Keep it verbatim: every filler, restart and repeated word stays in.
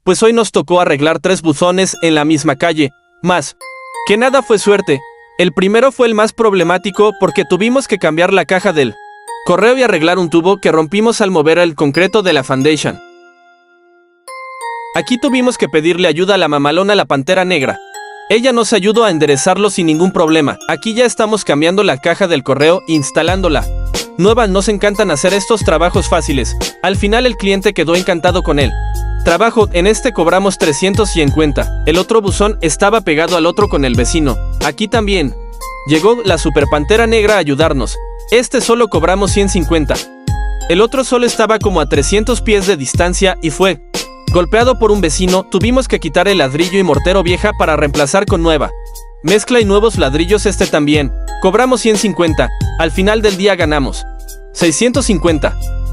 pues hoy nos tocó arreglar tres buzones en la misma calle, más que nada fue suerte. El primero fue el más problemático porque tuvimos que cambiar la caja del correo y arreglar un tubo que rompimos al mover el concreto de la foundation. Aquí tuvimos que pedirle ayuda a la mamalona la Pantera Negra. Ella nos ayudó a enderezarlo sin ningún problema. Aquí ya estamos cambiando la caja del correo e instalándola nueva. Nos encantan hacer estos trabajos fáciles. Al final el cliente quedó encantado con él. Trabajo, en este cobramos trescientos cincuenta. El otro buzón estaba pegado al otro con el vecino. Aquí también llegó la Super Pantera Negra a ayudarnos. Este solo cobramos ciento cincuenta. El otro solo estaba como a trescientos pies de distancia y fue golpeado por un vecino. Tuvimos que quitar el ladrillo y mortero vieja para reemplazar con nueva mezcla y nuevos ladrillos. Este también cobramos ciento cincuenta. Al final del día ganamos seiscientos cincuenta.